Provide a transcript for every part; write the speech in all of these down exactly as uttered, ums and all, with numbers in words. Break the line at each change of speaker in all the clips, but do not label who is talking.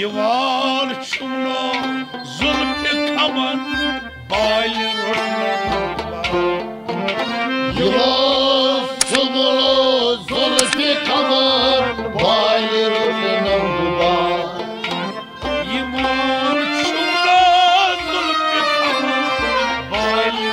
Yıvar şumno zulfü kaman Bali roşna
Yıvar şumno zulfü kaman Bali roşna
Yıvar şumno zulfü kaman Bali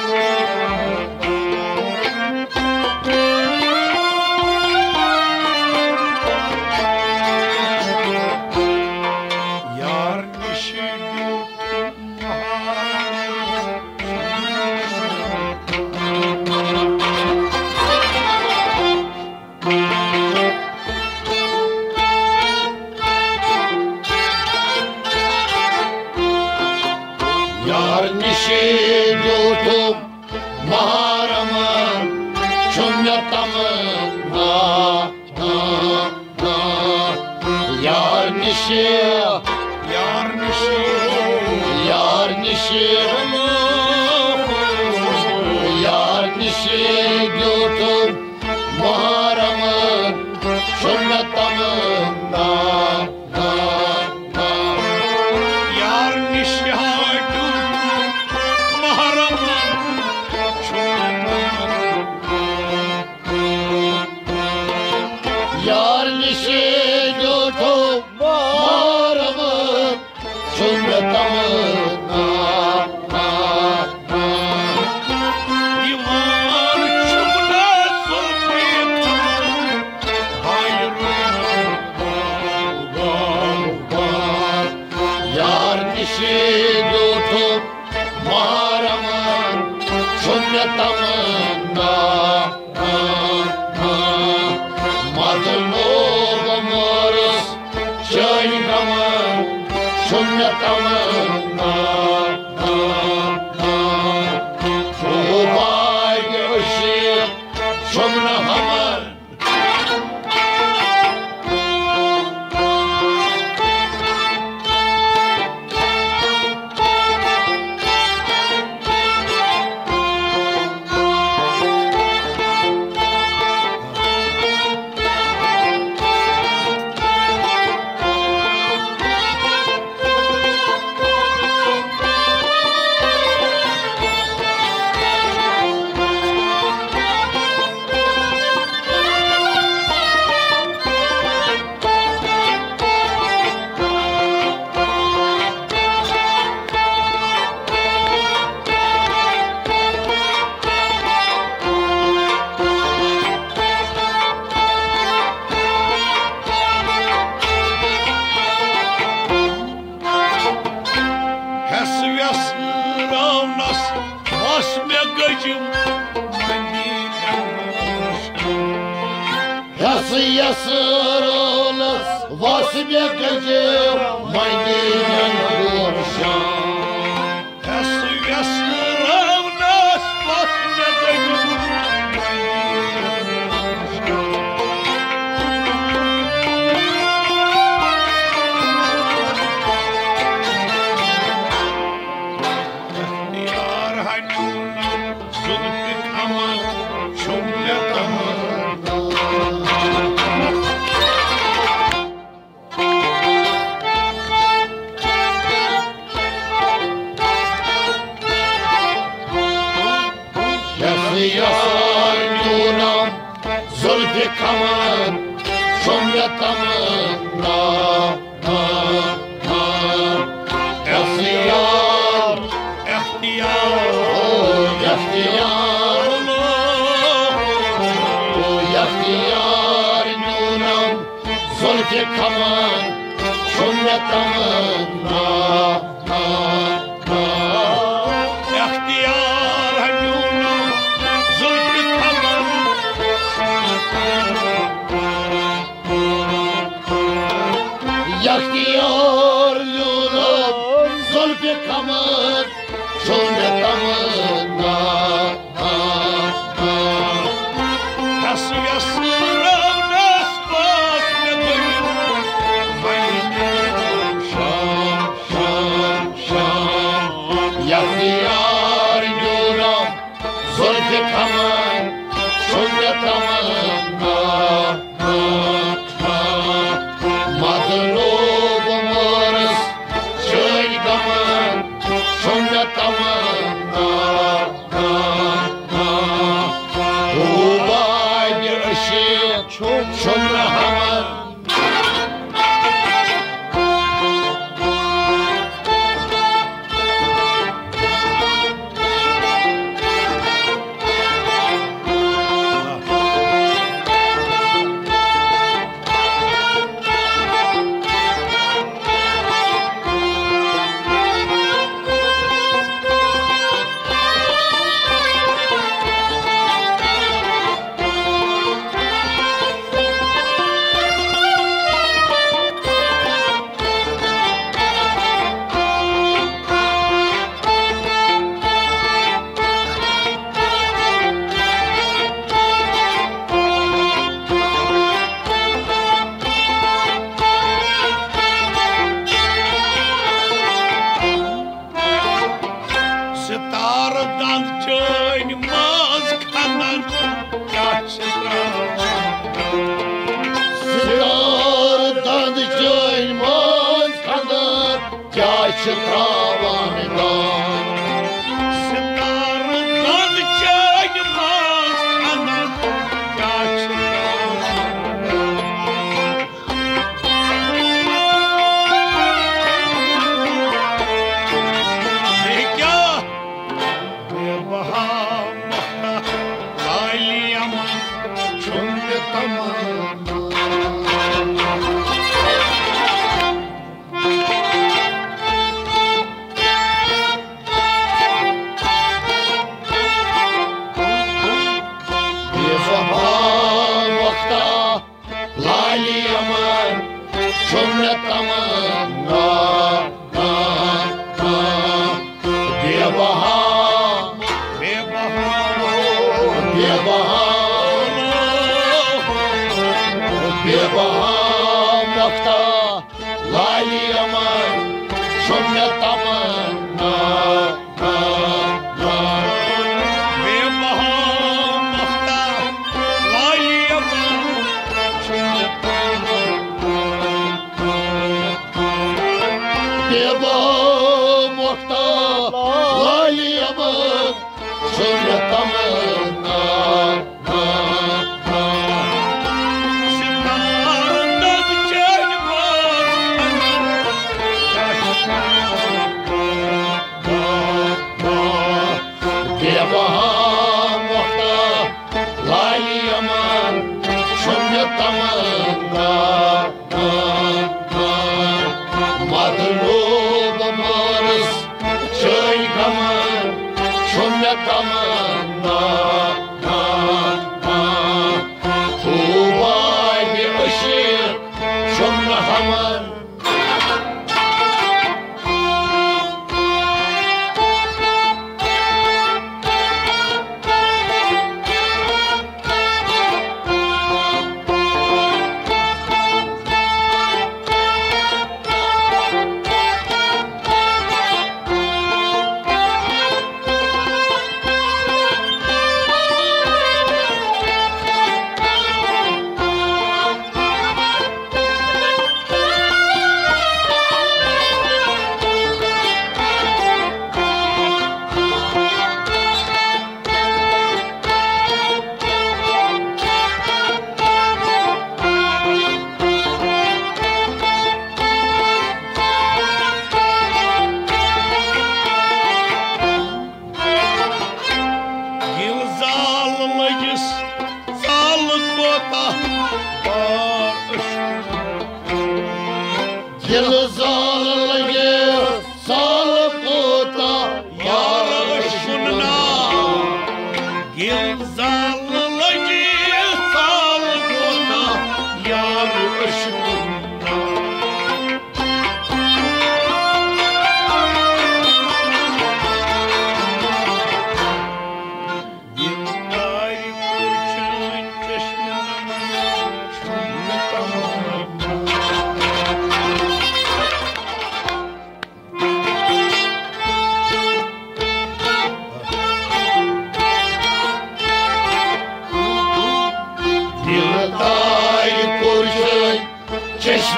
Yar nişi yutum maharamın Çumyatamın na na na Yar nişi
Yar nişi
Yar nişi Yar nişi yutum maharamın Çumyatamın na na na
Yar nişi
Yar nişi yutum maharamın Çumyatamın na na na
Yıvar şumno zulfü kaman Bali
Yar nişi yutum maharamın Çumyatamın na na na Madılogumuruz Çaygamın Çumyatamın na na na Çubay göşü Çumrahamın Yası yasırılız Vasıbye gıcım Maydinen vurşan
Yası yasıravnas Vasme gıcım Yar hanunam zulfü kaman Çumyatamın
Yar yunam Zulfi kaman Çumyatamın na na na Yasyar
İhtiyar
Yasyar Yasyar yunam Zulfi kaman Çumyatamın na na na
İhtiyar hanunam zulfü kaman
Yaktiyar yunam Zulfi kaman Çumyatamın na na na
Yası yasıravnas Vasme gıcım
Şam şam şam Yaktiyar yunam Zulfi kaman Çumyatamın na na na Madılogumuruz Tamannaah Ubay bir ışık şumra hamar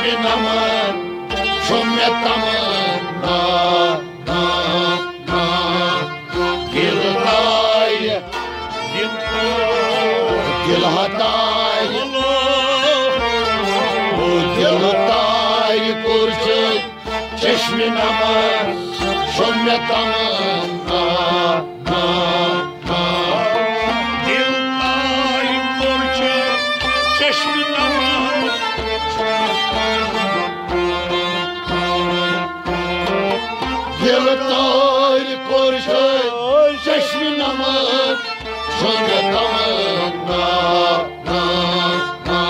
Çeşme namı, cümle tamı, na, na, na.
çeşmi namaz şöyle tamına na na
Dilay borca çeşmi namaz
Dilay borca çeşmi namaz şöyle tamına na na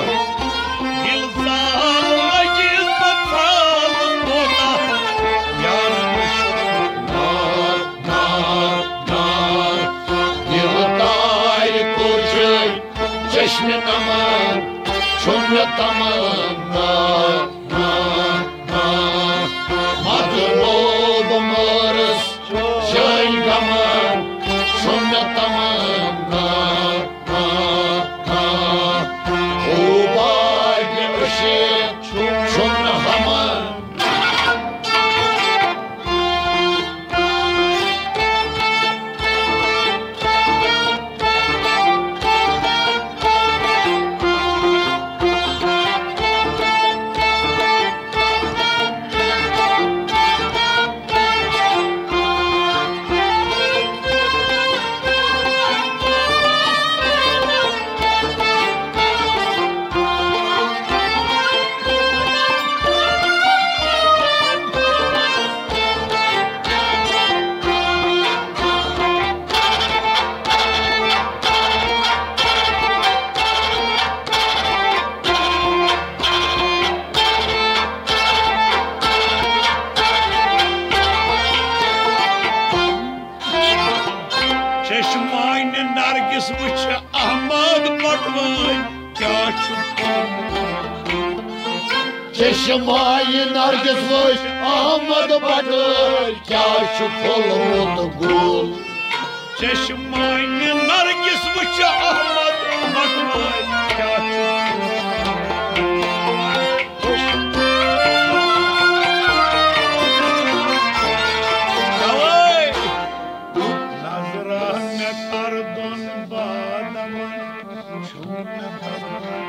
Dilsalla gizmet sağlık boda Yarmış
nar nar nar Dilay borca çeşmi namaz şöyle tamına na na Madın olmamız Şaygamın şöyle tamına na na Ubay bir ışık şöyle hamar
Çeşmayne Nergis bıçı Ahmet Batvay Kaçıp
Çeşmayı nargis vuş Ahmet Batır Kaşık olmadı gul
Çeşmayne Nergis bıçı Ahmet Batvay Kaçıp Davay Nazrane pardon badaman Şunne pardon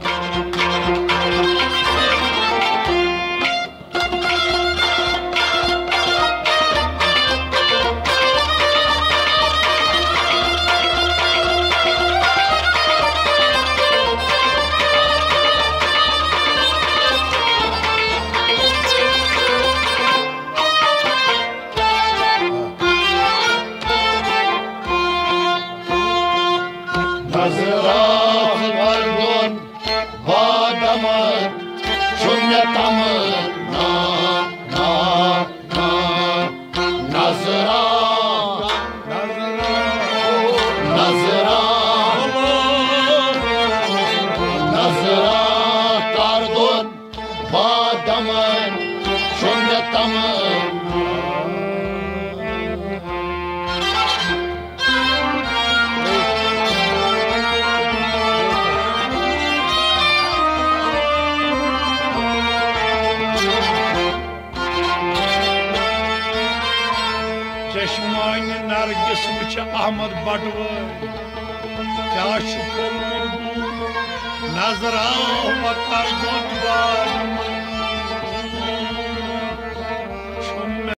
Nazırat pardon Badamın şöyle tamına na na Nazırat Nazırat Nazırat pardon Badamın şöyle tamına
Çeşmayne Nergis bıçı Ahmet Batvay Kaçıp olmadı Nazra pardon badaman